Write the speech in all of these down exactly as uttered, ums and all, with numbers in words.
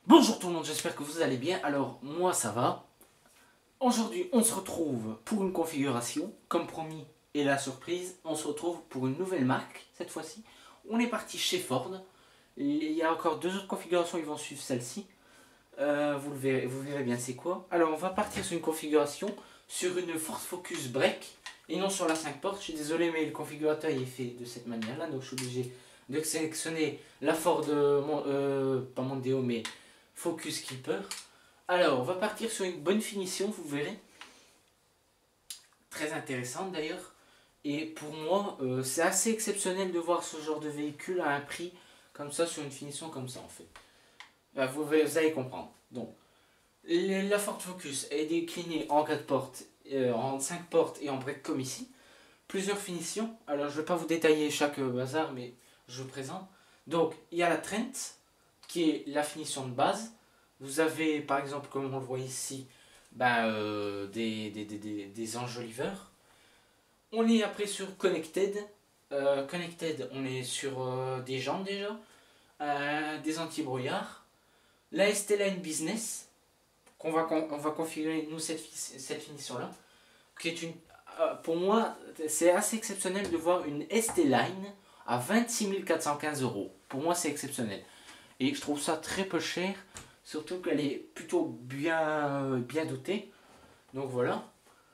Bonjour tout le monde, j'espère que vous allez bien. Alors, moi ça va. Aujourd'hui, on se retrouve pour une configuration. Comme promis et la surprise, on se retrouve pour une nouvelle marque cette fois-ci. On est parti chez Ford. Il y a encore deux autres configurations, ils vont suivre celle-ci. Euh, vous, le verrez, vous verrez bien c'est quoi. Alors, on va partir sur une configuration sur une Ford Focus Break et non sur la cinq portes. Je suis désolé, mais le configurateur il est fait de cette manière-là, donc je suis obligé de sélectionner la Ford, euh, euh, pas Mondeo, mais Focus Keeper. Alors, on va partir sur une bonne finition, vous verrez. Très intéressante d'ailleurs. Et pour moi, euh, c'est assez exceptionnel de voir ce genre de véhicule à un prix comme ça, sur une finition comme ça en fait. Bah, vous, vous allez comprendre. Donc, les, la Ford Focus est déclinée en quatre portes, euh, en cinq portes et en break comme ici. Plusieurs finitions. Alors, je ne vais pas vous détailler chaque euh, bazar, mais je vous présente. Donc, il y a la Trent, qui est la finition de base. Vous avez par exemple, comme on le voit ici, ben, euh, des, des, des, des, des enjoliveurs. On est après sur Connected. Euh, Connected, on est sur euh, des jantes déjà, euh, des anti-brouillards. La S-T-Line Business, qu'on va, on va configurer nous cette, cette finition-là, qui est une, euh, pour moi, c'est assez exceptionnel de voir une S-T-Line à vingt-six mille quatre cent quinze euros. Pour moi, c'est exceptionnel. Et je trouve ça très peu cher, surtout qu'elle est plutôt bien, bien dotée. Donc voilà.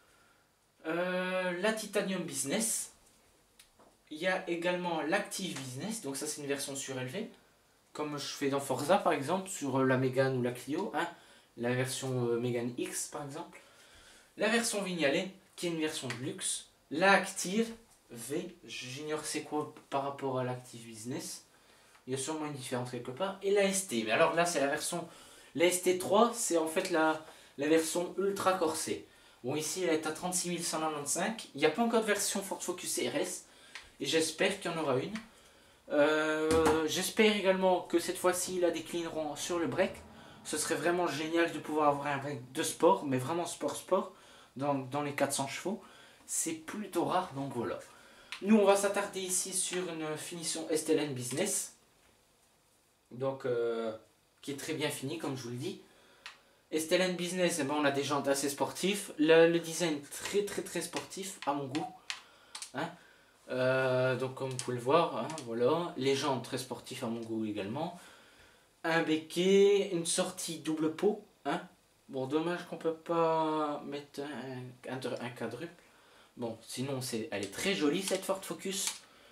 Euh, la Titanium Business. Il y a également l'Active Business, donc ça c'est une version surélevée, comme je fais dans Forza par exemple, sur la Mégane ou la Clio, hein, la version euh, Mégane X par exemple. La version Vignale, qui est une version de luxe. La Active V, j'ignore c'est quoi par rapport à l'Active Business. Il y a sûrement une différence quelque part. Et la S T. Mais alors là, c'est la version... La S T trois, c'est en fait la, la version ultra corsée. Bon, ici, elle est à trente-six mille cent quatre-vingt-quinze. Il n'y a pas encore de version Ford Focus R S. Et j'espère qu'il y en aura une. Euh, j'espère également que cette fois-ci, ils la déclineront sur le break. Ce serait vraiment génial de pouvoir avoir un break de sport, mais vraiment sport-sport, dans, dans les quatre cents chevaux. C'est plutôt rare, donc voilà. Nous, on va s'attarder ici sur une finition S-T-Line Business. Donc, euh, qui est très bien fini, comme je vous le dis. S-T-Line Business, eh ben, on a des jantes assez sportifs. Le, le design très très très sportif, à mon goût. Hein, euh, donc, comme vous pouvez le voir, hein, voilà. Les jantes très sportifs à mon goût également. Un béquet, une sortie double pot. Hein. Bon, dommage qu'on peut pas mettre un, un, un quadruple. Bon, sinon, c'est, elle est très jolie cette Ford Focus.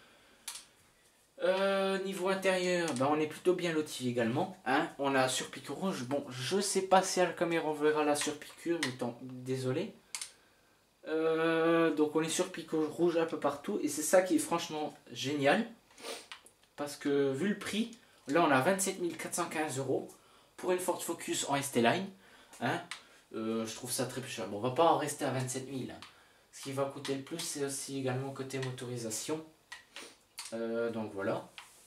Euh, niveau intérieur, ben on est plutôt bien loti également. Hein. On a surpiqûre rouge. Bon, je sais pas si à la caméra on verra la surpiqûre, mais tant, désolé. Euh, donc on est surpiqûre rouge un peu partout. Et c'est ça qui est franchement génial. Parce que vu le prix, là on a vingt-sept mille quatre cent quinze euros pour une Ford Focus en S-T-Line. Hein. Euh, je trouve ça très peu cher. Bon, on va pas en rester à vingt-sept mille. Hein. Ce qui va coûter le plus, c'est aussi également côté motorisation. Euh, donc voilà.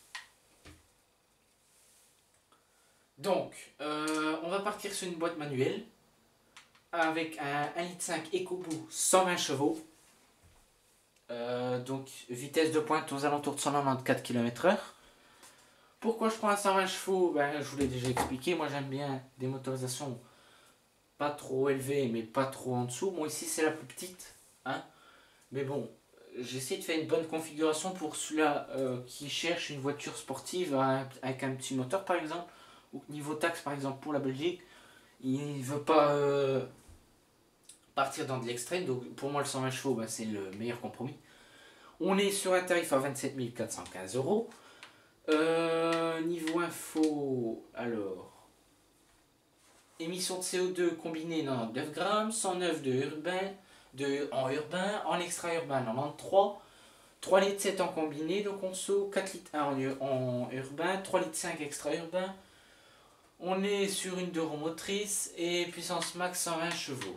Donc, euh, on va partir sur une boîte manuelle avec un un litre cinq EcoBoost cent vingt chevaux. Euh, donc, vitesse de pointe aux alentours de cent quatre-vingt-quatorze kilomètres heure. Pourquoi je prends un cent vingt chevaux? Ben, je vous l'ai déjà expliqué. Moi, j'aime bien des motorisations pas trop élevées, mais pas trop en dessous. Bon, ici, c'est la plus petite. Hein, mais bon. J'essaie de faire une bonne configuration pour ceux-là euh, qui cherchent une voiture sportive avec un petit moteur par exemple, ou niveau taxe par exemple pour la Belgique, il ne veut pas euh, partir dans de l'extrême, donc pour moi le cent vingt chevaux bah, c'est le meilleur compromis. On est sur un tarif à vingt-sept mille quatre cent quinze euros. Euh, niveau info, alors, émission de C O deux combinée quatre-vingt-dix-neuf grammes, cent neuf de urbain, de, en urbain, en extra-urbain quatre-vingt-treize, trois litres sept en combiné, donc on saut quatre litres un en, en urbain, trois litres cinq extra-urbain. On est sur une deux roues motrices et puissance max cent vingt chevaux.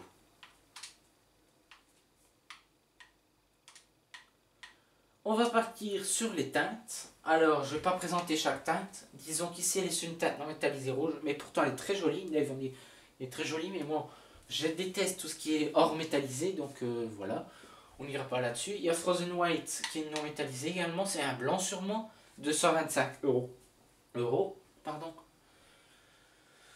On va partir sur les teintes. Alors, je ne vais pas présenter chaque teinte. Disons qu'ici, elle est sur une teinte non métallisée rouge, mais pourtant elle est très jolie. Là, ils vont dire, elle est très jolie, mais moi, je déteste tout ce qui est hors métallisé, donc euh, voilà. On n'ira pas là-dessus. Il y a Frozen White qui est non métallisé également. C'est un blanc sûrement. deux cent vingt-cinq euros. Euros, pardon.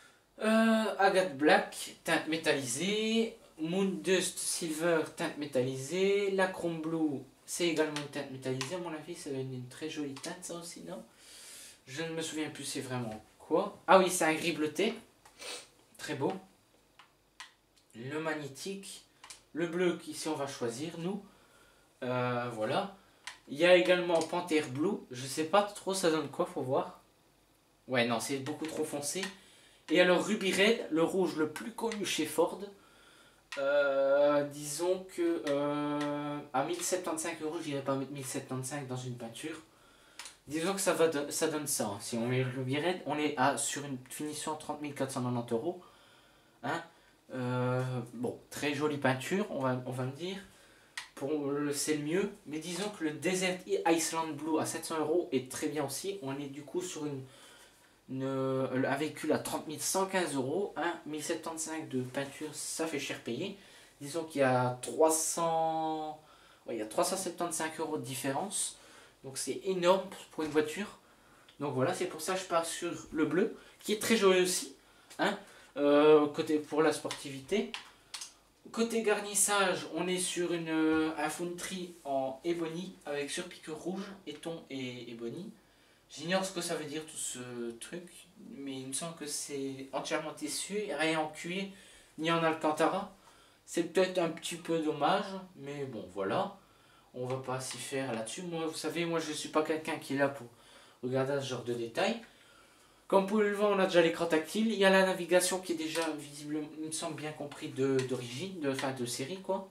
Agate Black, teinte métallisée. Moondust Silver, teinte métallisée. La Chrome Blue, c'est également une teinte métallisée. À mon avis, c'est une, une très jolie teinte, ça aussi, non? Je ne me souviens plus c'est vraiment quoi. Ah oui, c'est un gris bleuté. Très beau. Le magnétique. Le bleu qu'ici on va choisir, nous. Euh, voilà. Il y a également Panther Blue. Je sais pas trop ça donne quoi, faut voir. Ouais, non, c'est beaucoup trop foncé. Et alors Ruby Red, le rouge le plus connu chez Ford. Euh, disons que euh, à mille soixante-quinze euros, je n'irai pas mettre mille soixante-quinze dans une peinture. Disons que ça, va de, ça donne ça. Hein. Si on met le Ruby Red, on est à, sur une finition à trente mille quatre cent quatre-vingt-dix euros. Hein. Euh, bon, très jolie peinture, on va, on va me dire. C'est le mieux. Mais disons que le Desert Iceland Blue à sept cents euros est très bien aussi. On est du coup sur une, une, un véhicule à trente mille cent quinze euros. Hein. mille soixante-quinze de peinture, ça fait cher payer. Disons qu'il y a trois cents, ouais, il y a trois cent soixante-quinze euros de différence. Donc c'est énorme pour une voiture. Donc voilà, c'est pour ça que je pars sur le bleu, qui est très joli aussi. Hein. Euh, côté pour la sportivité. Côté garnissage, on est sur une, un Foundry en Ebony avec surpiqûre rouge, éton et Ebony. J'ignore ce que ça veut dire tout ce truc, mais il me semble que c'est entièrement tissu, rien en cuir, ni en alcantara. C'est peut-être un petit peu dommage, mais bon voilà. On va pas s'y faire là-dessus. Moi, vous savez, moi je suis pas quelqu'un qui est là pour regarder ce genre de détails. Comme vous pouvez le voir, on a déjà l'écran tactile. Il y a la navigation qui est déjà visiblement, il me semble bien compris, d'origine, de, enfin de série quoi.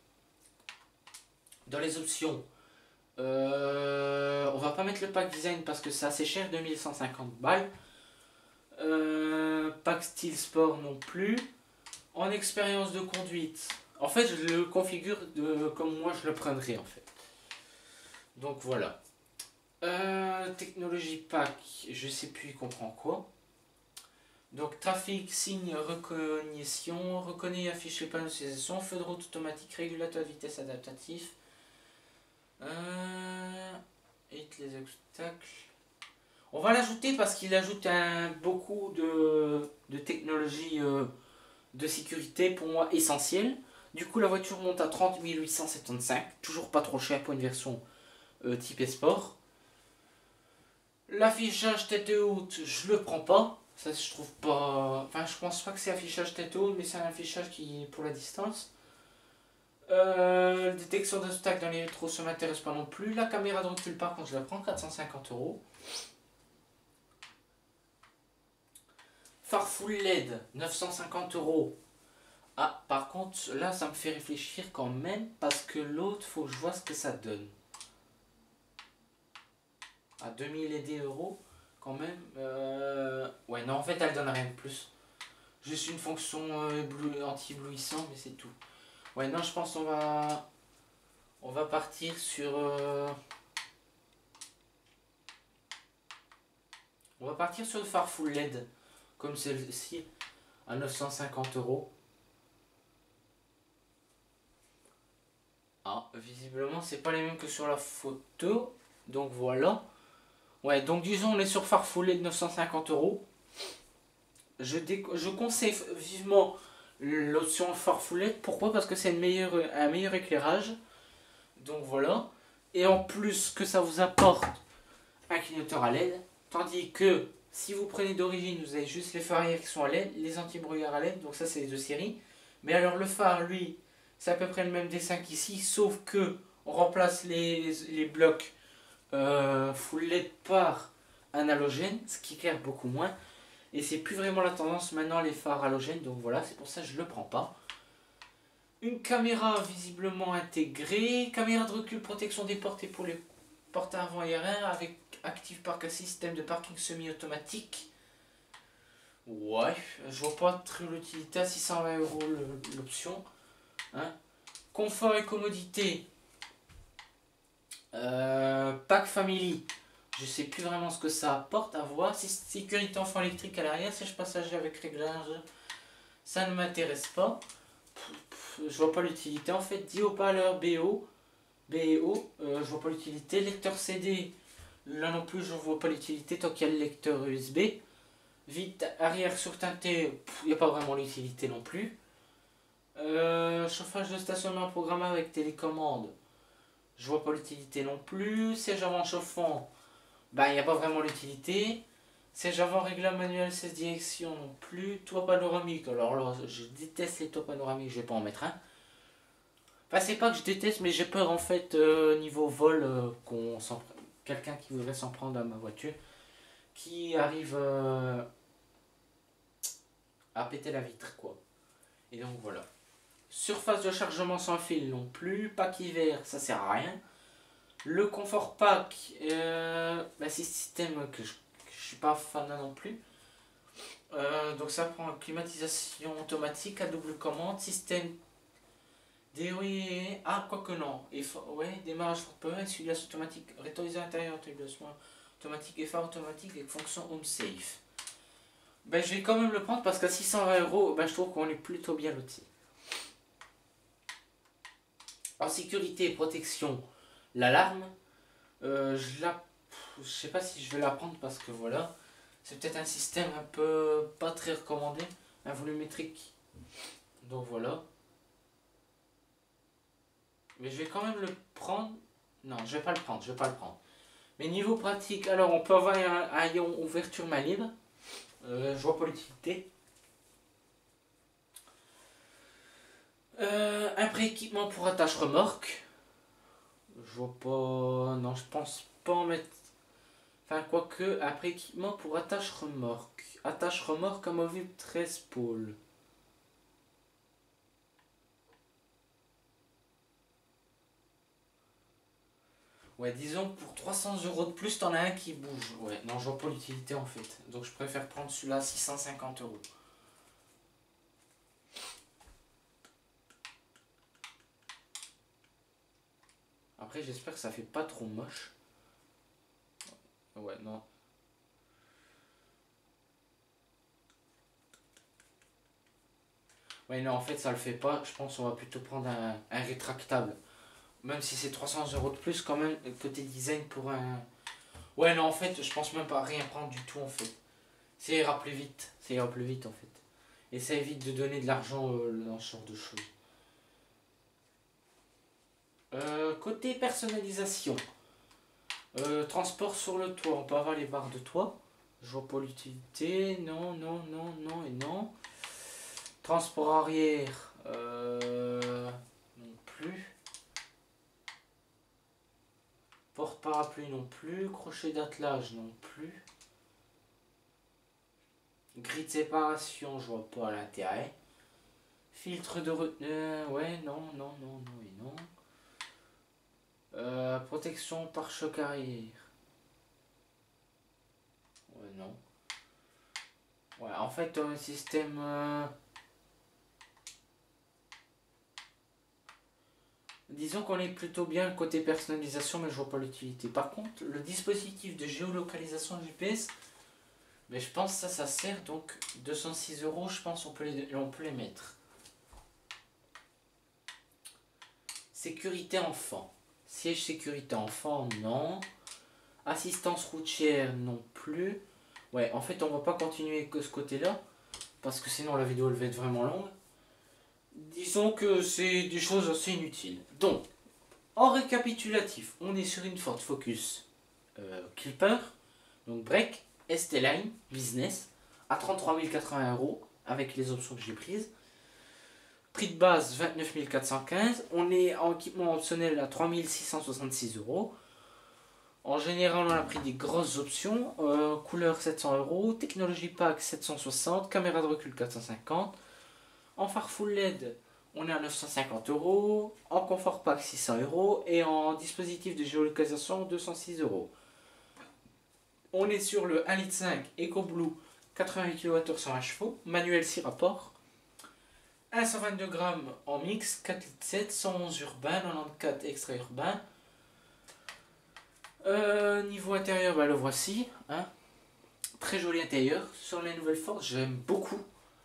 Dans les options, euh, on va pas mettre le pack design parce que c'est assez cher, deux mille cent cinquante balles. Euh, pack style sport non plus. En expérience de conduite, en fait je le configure de, comme moi je le prendrais en fait. Donc voilà. Euh, technologie pack, je sais plus il comprend quoi. Donc trafic, signe, recognition, reconnaît et affiche les panneaux de signalisation, feu de route automatique, régulateur de vitesse adaptatif. Euh, et les obstacles. On va l'ajouter parce qu'il ajoute un, beaucoup de, de technologie euh, de sécurité pour moi essentielle. Du coup la voiture monte à trente mille huit cent soixante-quinze, toujours pas trop cher pour une version euh, type sport. L'affichage tête haute, je le prends pas. Ça, je trouve pas. Enfin, je pense pas que c'est affichage tête haute, mais c'est un affichage qui est pour la distance. Euh, détection d'obstacles dans les métros, ça m'intéresse pas non plus. La caméra de recul, par contre, je la prends, quatre cent cinquante euros. Phare full L E D, neuf cent cinquante euros. Ah, par contre, là, ça me fait réfléchir quand même, parce que l'autre, faut que je vois ce que ça donne. À deux mille euros quand même. Euh... Ouais, non, en fait, elle donne rien de plus. Juste une fonction euh, anti-éblouissant, mais c'est tout. Ouais, non, je pense qu'on va... On va partir sur... Euh... On va partir sur le phare full L E D, comme celle-ci, à neuf cent cinquante euros. Ah, visiblement, c'est pas les mêmes que sur la photo. Donc voilà. Ouais, donc disons on est sur phare full L E D de neuf cent cinquante euros. Je, je conseille vivement l'option phare full L E D. Pourquoi? Parce que c'est un meilleur éclairage. Donc voilà. Et en plus que ça vous apporte un clignoteur à L E D. Tandis que si vous prenez d'origine, vous avez juste les phares arrière qui sont à L E D, les anti-brouillard à L E D. Donc ça c'est les deux séries. Mais alors le phare, lui, c'est à peu près le même dessin qu'ici. Sauf que on remplace les, les blocs Euh, full L E D par un halogène, ce qui éclaire beaucoup moins. Et c'est plus vraiment la tendance maintenant les phares halogènes, donc voilà, c'est pour ça que je le prends pas. Une caméra visiblement intégrée, caméra de recul, protection des portes et pour les portes avant et arrière avec Active Park Assist, système de parking semi-automatique. Ouais, je vois pas très l'utilité, à six cent vingt euros l'option. Hein. Confort et commodité. Euh, pack family, je sais plus vraiment ce que ça apporte à voir. Sécurité enfant électrique à l'arrière, siège passager avec réglage, ça ne m'intéresse pas. Je vois pas l'utilité en fait. dix haut-parleurs B O, B O, euh, je vois pas l'utilité. Lecteur C D, là non plus je vois pas l'utilité tant qu'il y a le lecteur U S B. Vite arrière surteinté, il n'y a pas vraiment l'utilité non plus. Euh, chauffage de stationnement programmé avec télécommande, je vois pas l'utilité non plus. Siège avant chauffant, bah il n'y a pas vraiment l'utilité. Siège avant réglable manuel seize directions non plus. Toit panoramique, alors là je déteste les toits panoramiques, je vais pas en mettre un. Enfin c'est pas que je déteste mais j'ai peur en fait euh, niveau vol euh, qu'on s'en quelqu'un qui voudrait s'en prendre à ma voiture qui arrive euh, à péter la vitre quoi. Et donc voilà. Surface de chargement sans fil non plus. Pack hiver, ça sert à rien. Le confort pack, euh, bah c'est un système que je, que je suis pas fan non plus. Euh, donc ça prend climatisation automatique à double commande, système dérouillé. Ah, quoique non. Et ouais, démarrage fort peu, essuie-glace automatique, rétroviseur intérieur, automatique automatique et phare automatique avec fonction home safe. Ben, je vais quand même le prendre parce qu'à six cent vingt euros, ben, je trouve qu'on est plutôt bien loti. En sécurité et protection, l'alarme, euh, je la, je sais pas si je vais la prendre parce que voilà, c'est peut-être un système un peu pas très recommandé, un volumétrique. Donc voilà. Mais je vais quand même le prendre. Non, je vais pas le prendre, je vais pas le prendre. Mais niveau pratique, alors on peut avoir un haillon ouverture main libre. Euh, je vois pas l'utilité. Euh, un pré-équipement pour attache remorque. Je vois pas. Non, je pense pas en mettre. Enfin, quoique, un pré-équipement pour attache remorque. Attache remorque amovible treize pôles. Ouais, disons pour trois cents euros de plus, t'en as un qui bouge. Ouais, non, je vois pas l'utilité en fait. Donc je préfère prendre celui-là à six cent cinquante euros. Après, j'espère que ça fait pas trop moche. Ouais, non. Ouais, non, en fait, ça le fait pas. Je pense qu'on va plutôt prendre un, un rétractable. Même si c'est trois cents euros de plus, quand même, côté design pour un. Ouais, non, en fait, je pense même pas rien prendre du tout, en fait. Ça ira plus vite. Ça ira plus vite, en fait. Et ça évite de donner de l'argent euh, dans ce genre de choses. Euh, côté personnalisation. Euh, transport sur le toit. On peut avoir les barres de toit. Je vois pas l'utilité. Non, non, non, non et non. Transport arrière. Euh, non plus. Porte-parapluie non plus. Crochet d'attelage non plus. Grille de séparation, je vois pas l'intérêt. Filtre de retenue. Ouais, non, non, non, non et non. Euh, protection par choc arrière. Ouais, non. Ouais, en fait, un système. Euh... Disons qu'on est plutôt bien côté personnalisation, mais je vois pas l'utilité. Par contre, le dispositif de géolocalisation G P S, mais je pense que ça, ça sert. Donc, deux cent six euros, je pense on peut les, on peut les mettre. Sécurité enfant. Siège sécurité enfant, non. Assistance routière, non plus. Ouais, en fait, on va pas continuer que ce côté-là, parce que sinon la vidéo elle va être vraiment longue. Disons que c'est des choses assez inutiles. Donc, en récapitulatif, on est sur une Ford Focus euh, Clipper, donc break, S T Line, business, à trente-trois mille quatre-vingts euros, avec les options que j'ai prises. Prix de base vingt-neuf mille quatre cent quinze. On est en équipement optionnel à trois mille six cent soixante-six euros. En général, on a pris des grosses options. Euh, couleur sept cents euros. Technologie pack sept cent soixante. Caméra de recul quatre cent cinquante. En phare full L E D, on est à neuf cent cinquante euros. En confort pack six cents euros. Et en dispositif de géolocalisation deux cent six euros. On est sur le un litre cinq EcoBlue quatre-vingt-huit kilowattheures cent vingt chevaux. Manuel six rapports. cent vingt-deux grammes en mix, quatre litres sept, cent onze urbain, quatre-vingt-quatorze extra urbain. Euh, niveau intérieur, bah, le voici. Hein. Très joli intérieur. Sur les nouvelles Ford, j'aime beaucoup.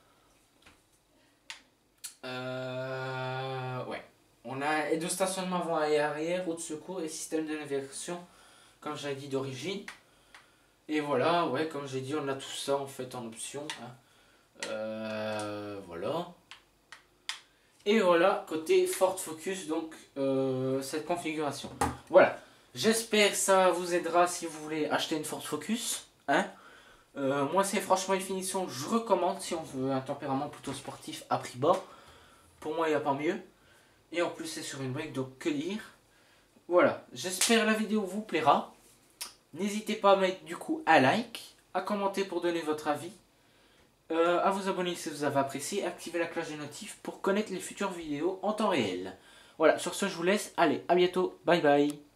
Euh, ouais. On a aide au stationnement avant et arrière, roue de secours et système de navigation, comme j'avais dit d'origine. Et voilà, ouais, comme j'ai dit, on a tout ça en fait en option. Hein. Euh, voilà. Et voilà, côté Ford Focus, donc euh, cette configuration. Voilà. J'espère que ça vous aidera si vous voulez acheter une Ford Focus. Hein. Euh, moi, c'est franchement une finition que je recommande si on veut un tempérament plutôt sportif à prix bas. Pour moi, il n'y a pas mieux. Et en plus, c'est sur une brique, donc que dire. Voilà, j'espère la vidéo vous plaira. N'hésitez pas à mettre du coup un like, à commenter pour donner votre avis. Euh, à vous abonner si vous avez apprécié, activer la cloche des notifs pour connaître les futures vidéos en temps réel. Voilà, sur ce je vous laisse, allez, à bientôt, bye bye.